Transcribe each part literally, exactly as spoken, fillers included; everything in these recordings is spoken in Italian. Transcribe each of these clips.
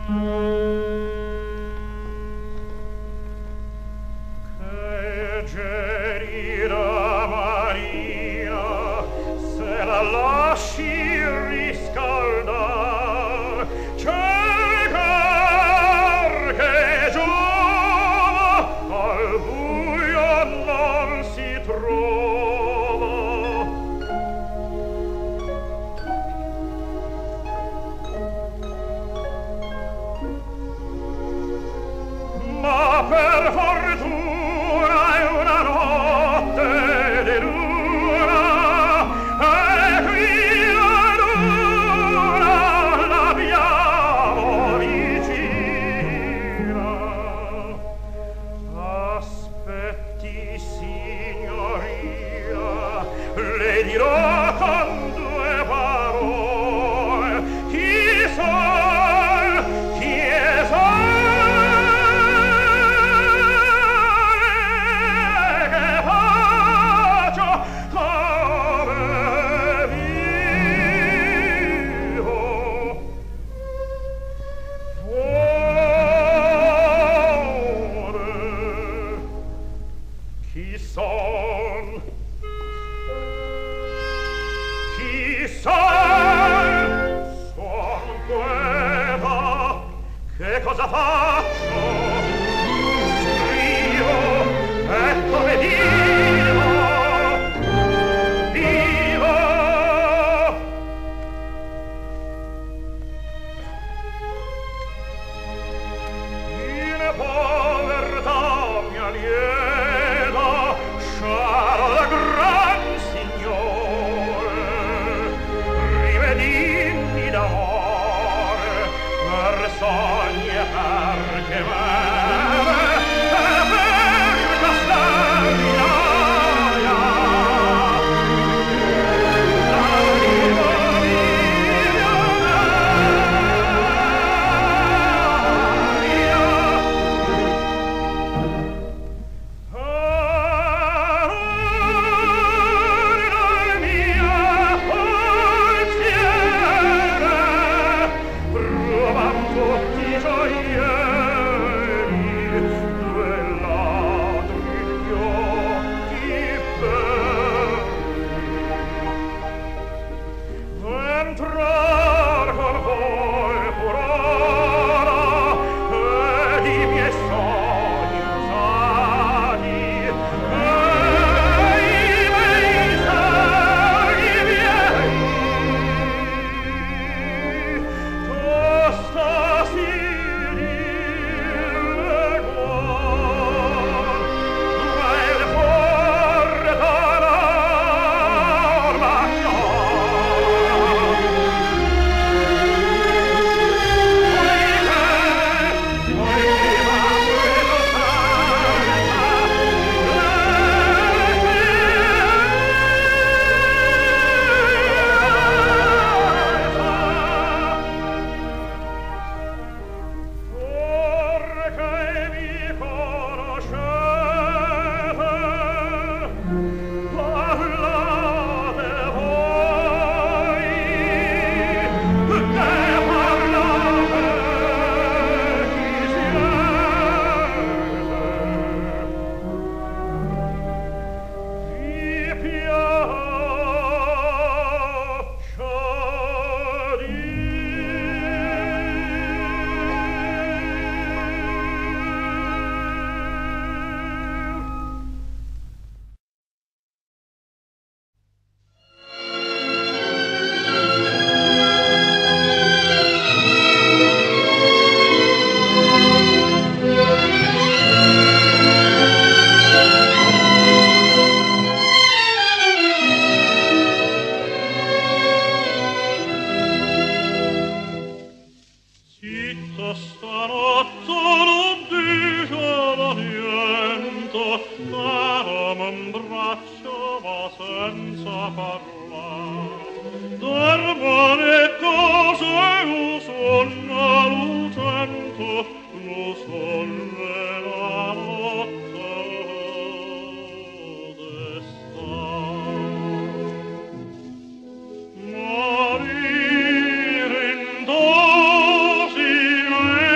Morire in dosi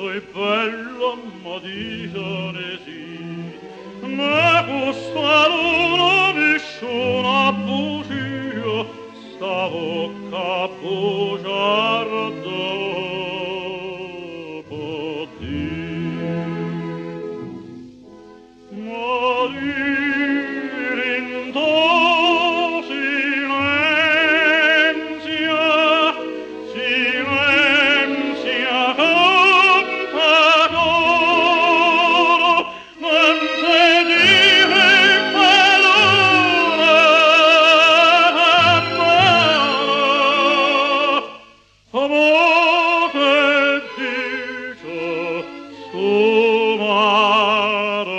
e bella ma dicene sì, ma questa luna visciona bugia, sta bocca bugiarda può dire. Ma dire in tuo silenzio, silenzio cantatore, non se dire parole amare, amor che dice scumare.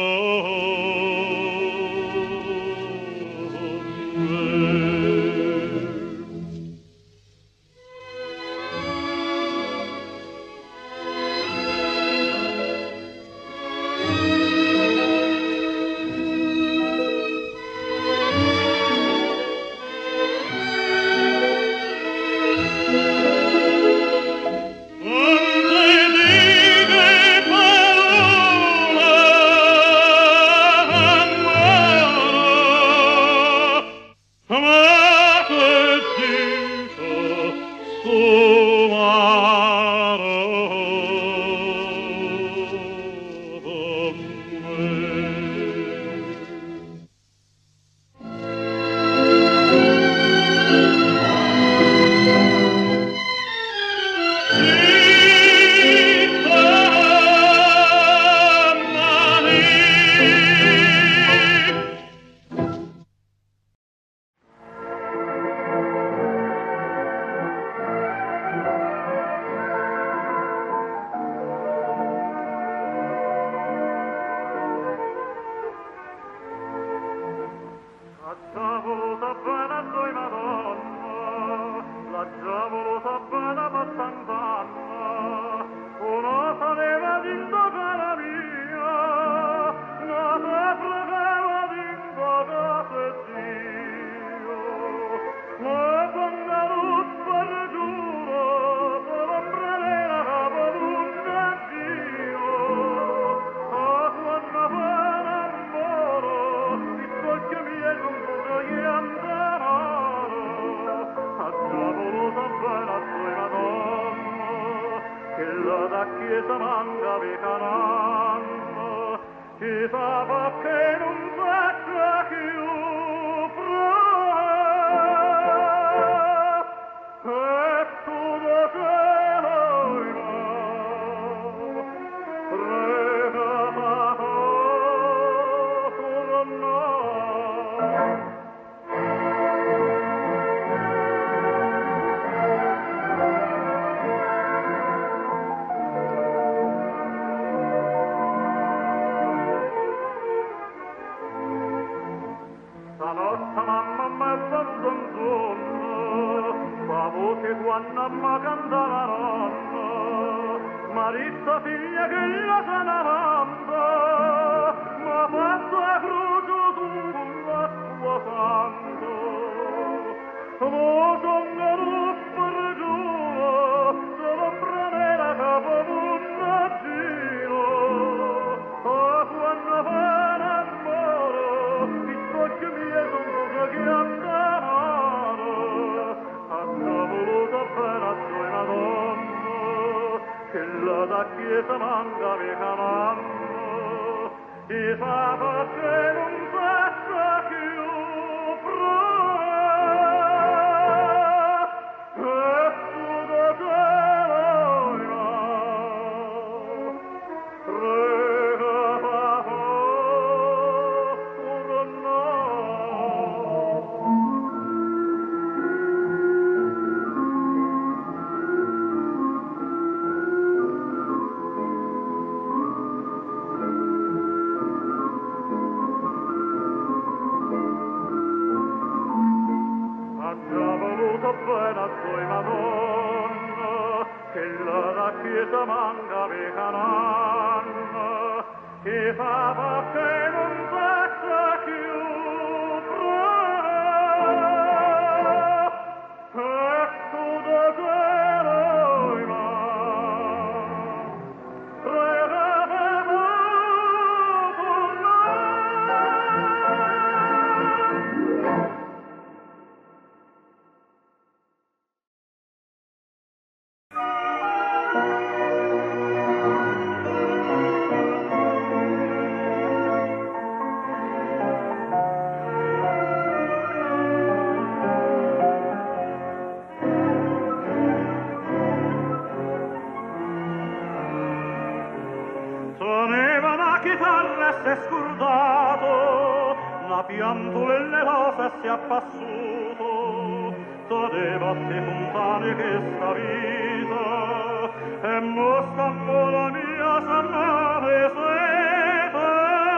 chitarra s'è scordato, la pianto e le rose si è appassuto, doveva te fontane che sta vita, e mostra la mia sanare sete.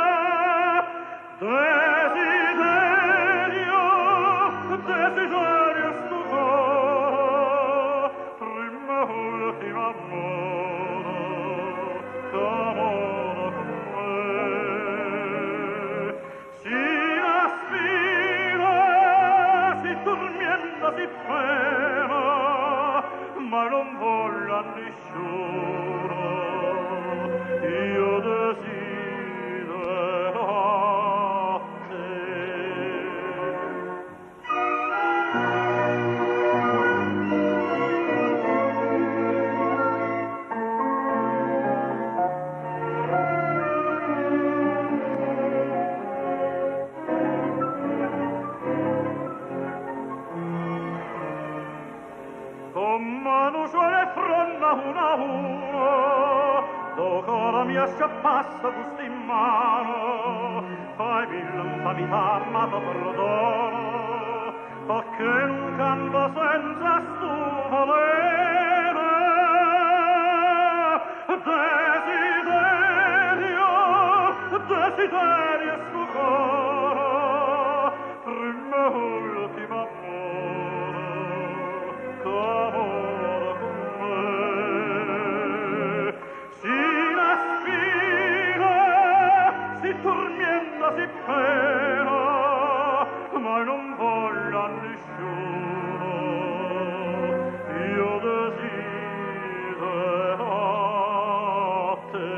Desiderio, desiderio stucco, prima ultima amore, d'amore con me. Si aspira, si tormenta, si pena, ma non voglio a nessuno, io desidero te. Con mano sola e fronna una a uno, dopo mia sciappassa gusto in mano, fai mille famità ma ti perdono, perché non canto senza stu volere. Desiderio, desiderio stu coro, prima ultima amore, amore con me. Si aspira, si tormenta, si pena, ma non voglio a nessuno, io desidero te.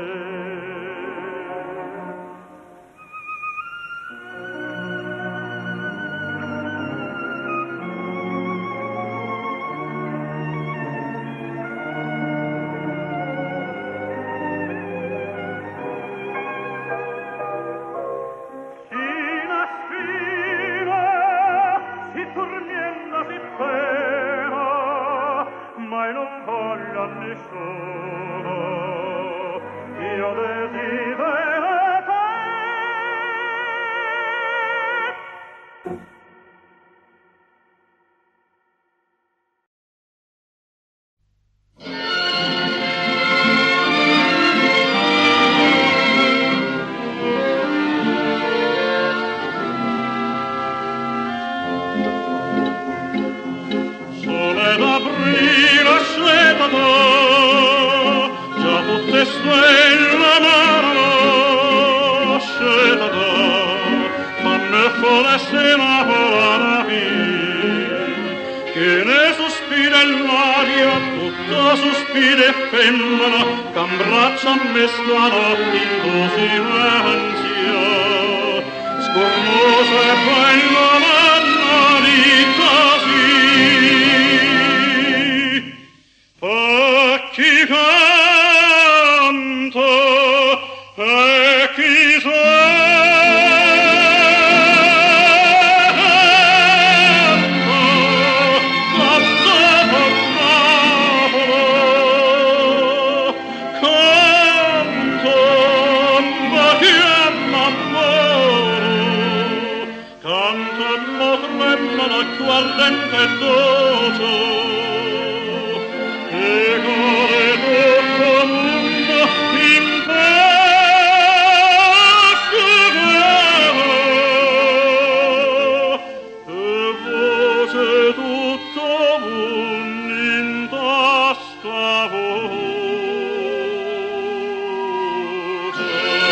Si aspira, si tormenta, si pena, ma non voglio a nessuno, io desidero te. Sole d'aprile ascetato, già tutte stelle amaro ascetato, ma me foreste innamorata mia, che ne sospira l'aria, tutta sospira e femmina, che abbraccia a me stanotte in così silenzio, scornosa e bella mannarita sì. A chi canto e chi sento, cantato Napolo, canto ma chi m'amoro, canto e mo tremano il cuore ardente e doce. E cuore tutto mondo in pace e voce tutto mondo in tasca voce.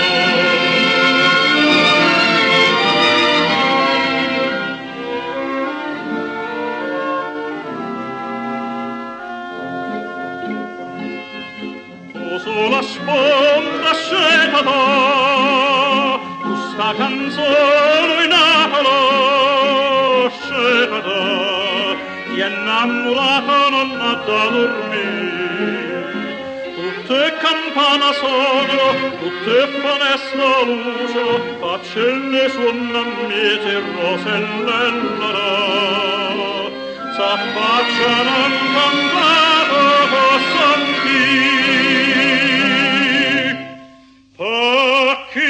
Sulla sponda scetata, questa canzone in Napoli scetata, chi è innamorato non ha da dormire, tutte campane sono, tutte finestre luce, faccelle suonano miete roselle allora, s'affacciano in campano possan chi.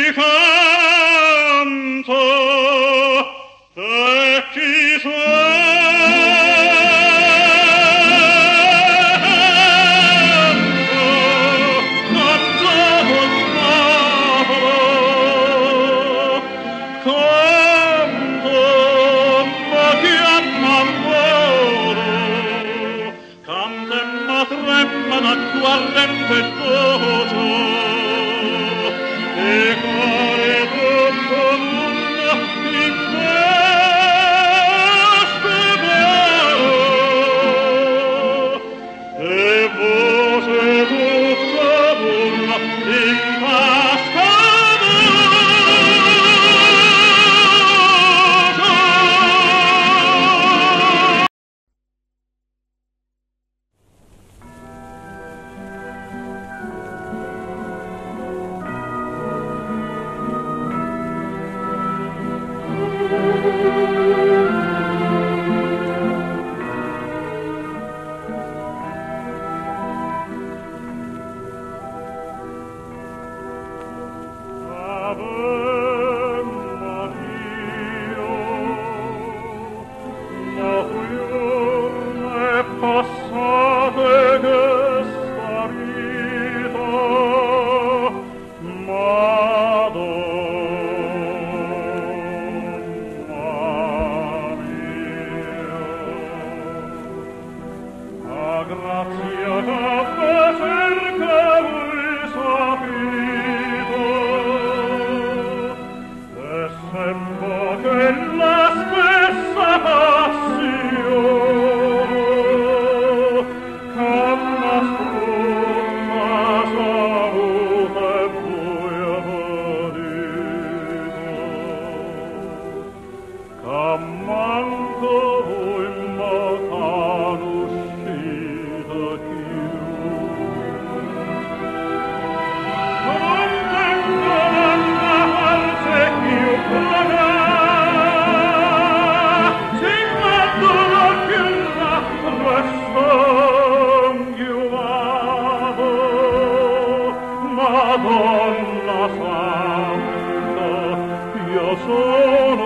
Madonna Santa, io sono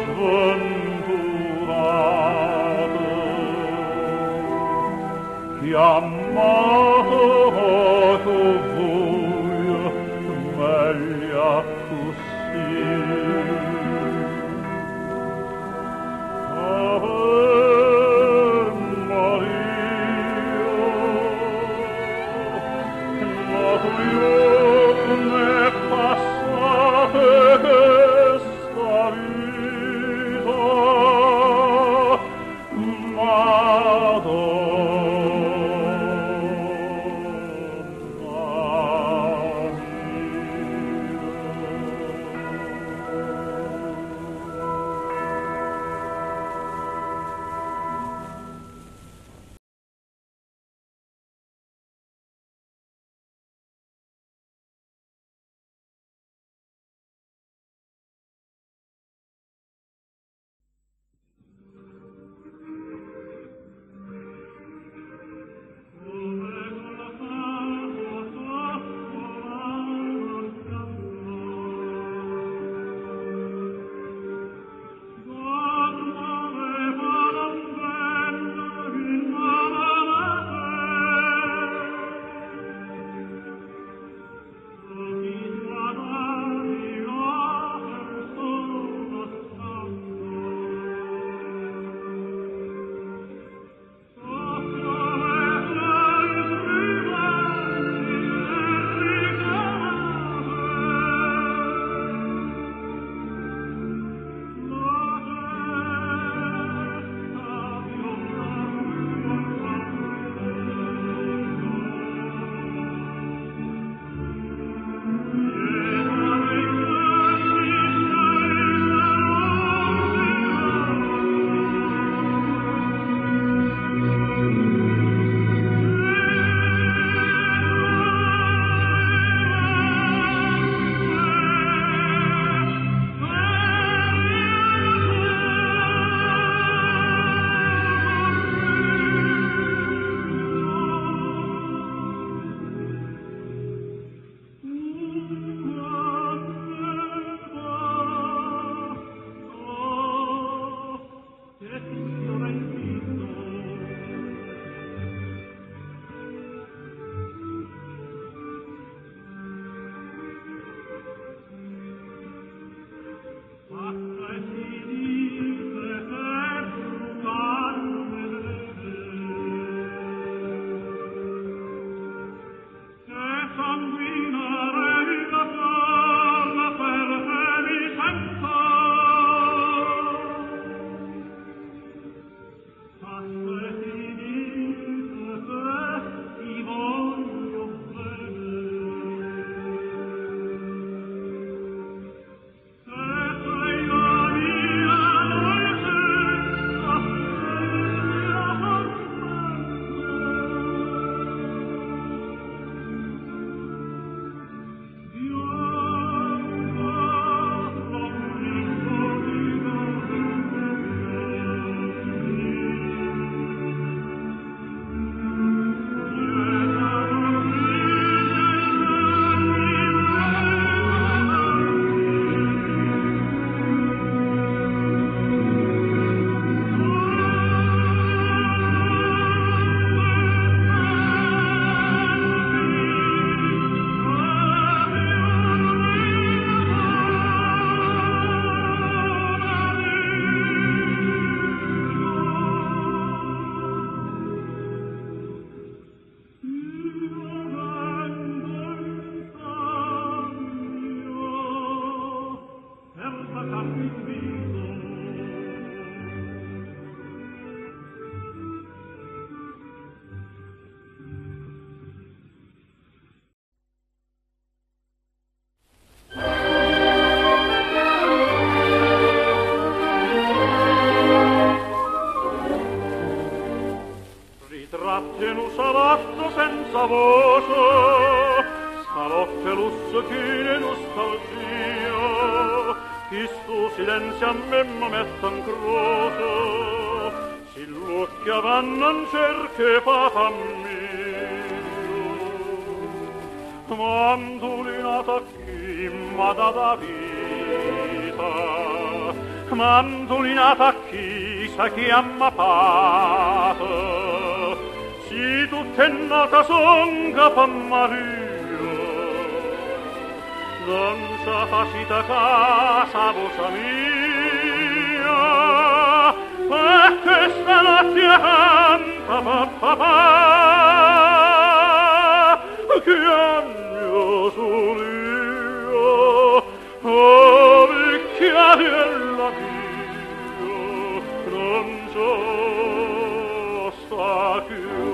sventurato, chiamato poco voi, meglio così. Ave Maria, ma io ne passate questa vita, Madonna. senza voce, salotto e lusso, che nostalgia, che sto silenzio a me mi mette in croce, si l'occhio vanno in cerca e fa mio. mandolina chi m'ha data vita, mandolina chi sa chi amma pata, si tutta è nata son capa Maria, non sa facita casa voce mia, e questa notte canta papà, che anno solio, oh vecchiarella mia, non so sta più.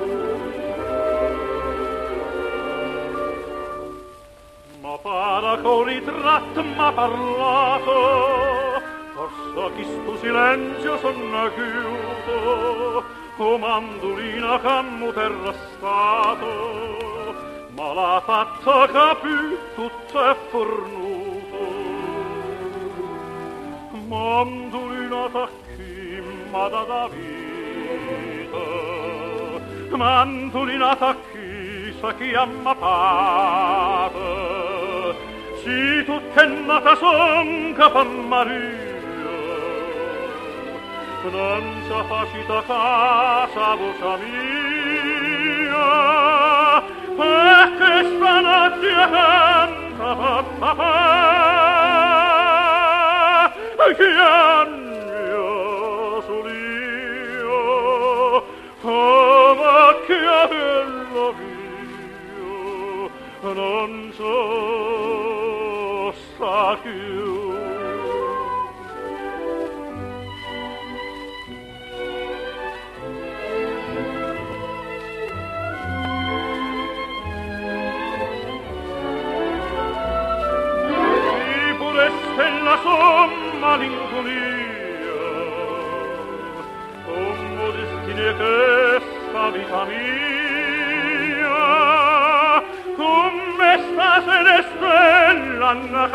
Ma para col ritratto m'ha parlato, forse chi sto silenzio sono chiuso, o mandolina cammo terra stato, ma l'ha fatta capì tutto è fornuto. Mandolina tacchi m'ha data vita, mandolina tacchi sa chi amma pata, si tutta è nata son capa Maria, non sa facita casa voce mia, e questa notte canta papà, che anno solio, oh macchiarella mia, non so sta più. Stella son malinconia, come destine questa vita mia, come sta se ne stellano a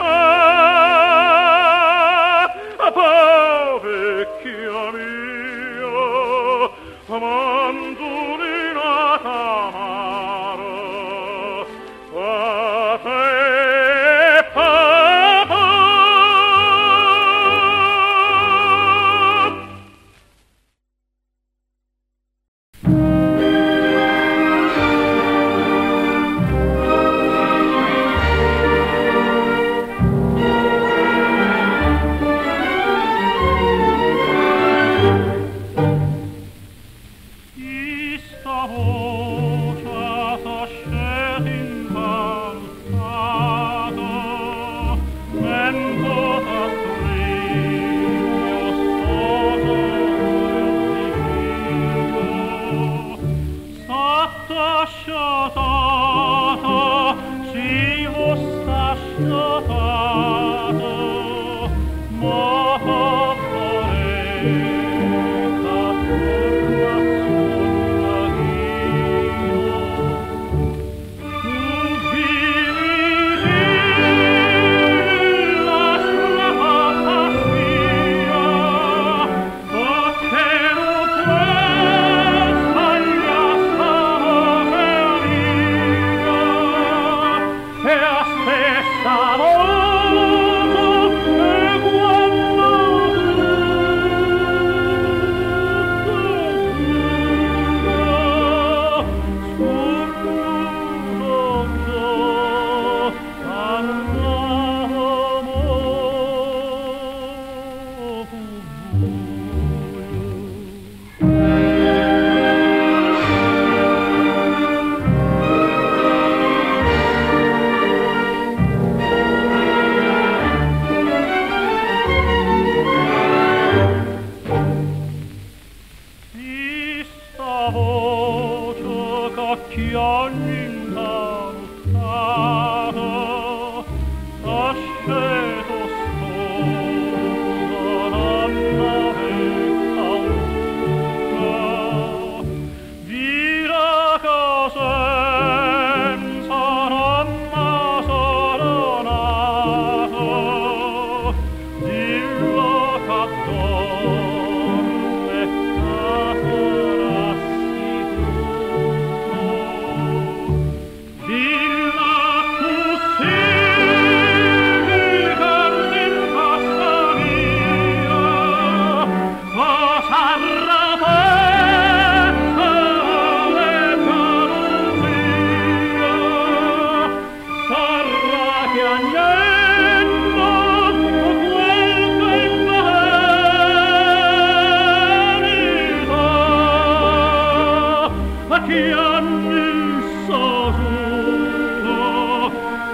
cantare, a vecchia mia, mandolina t'amara, a te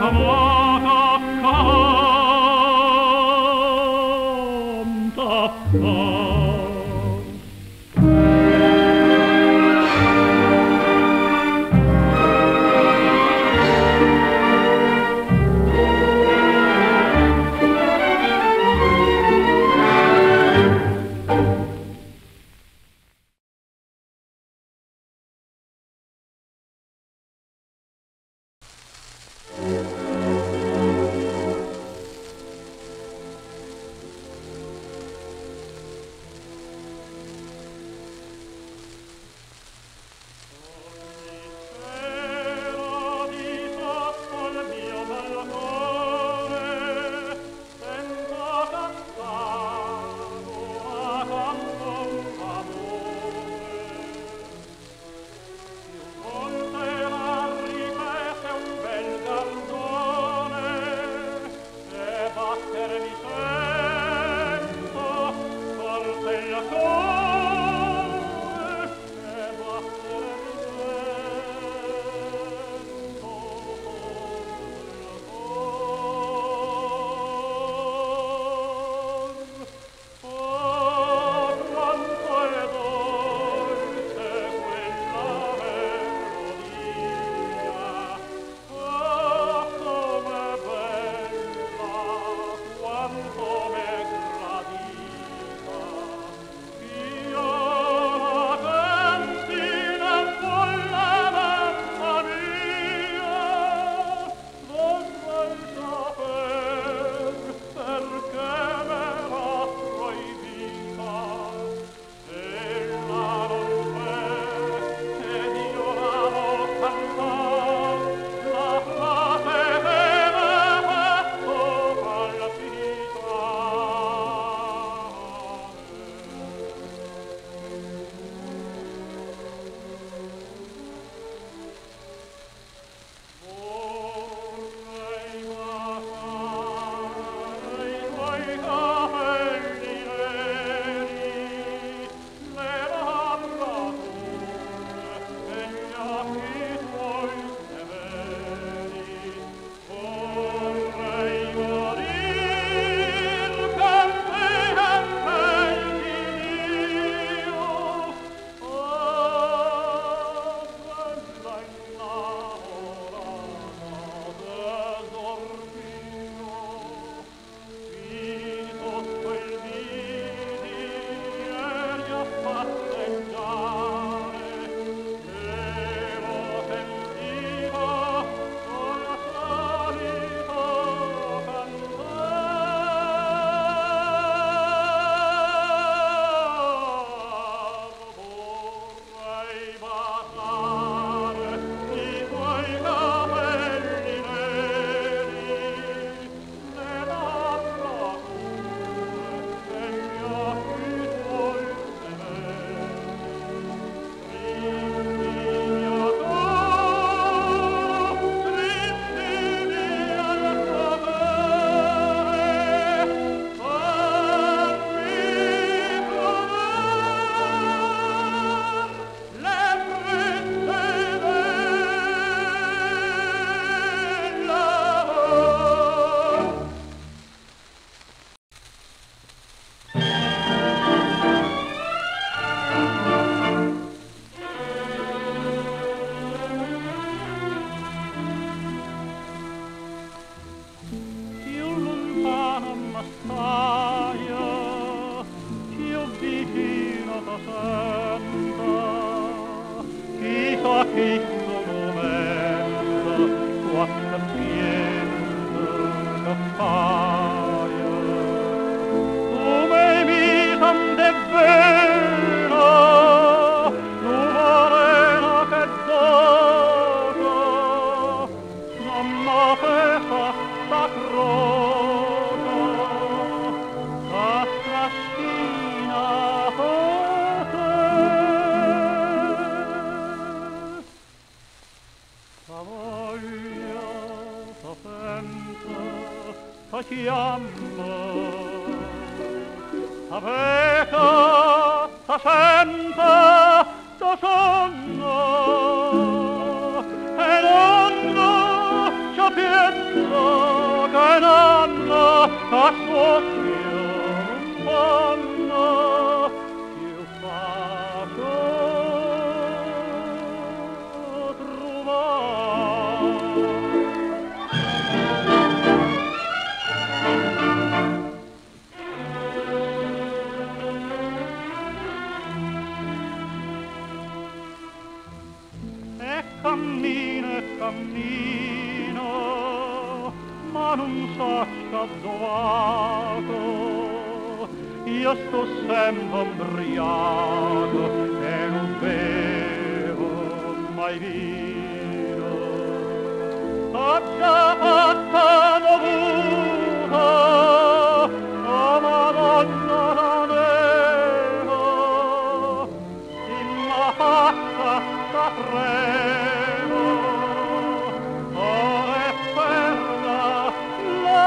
amata canta. Sonno e non sapienza che nanna a suo panna più faccio trovare. E cammino e cammino, ma non so dove. Io sto sempre ubriaco e non bevo mai vino. Ho già fatto dovuto, oh Madonna la nera, in la faccia sta freno, ora è perda la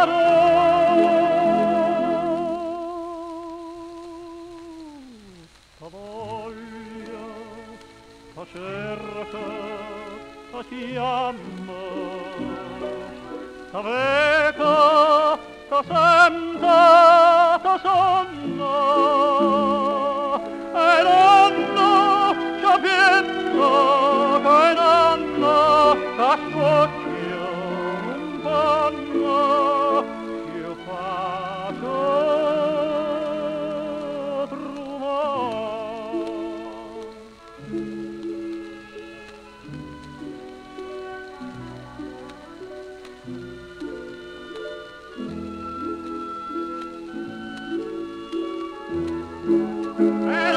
rosa voglia, la cerca, la chiama, la veca, la sente, la sonna, e nanno sapienza che nanno che scocchia un panno che faccio trovare.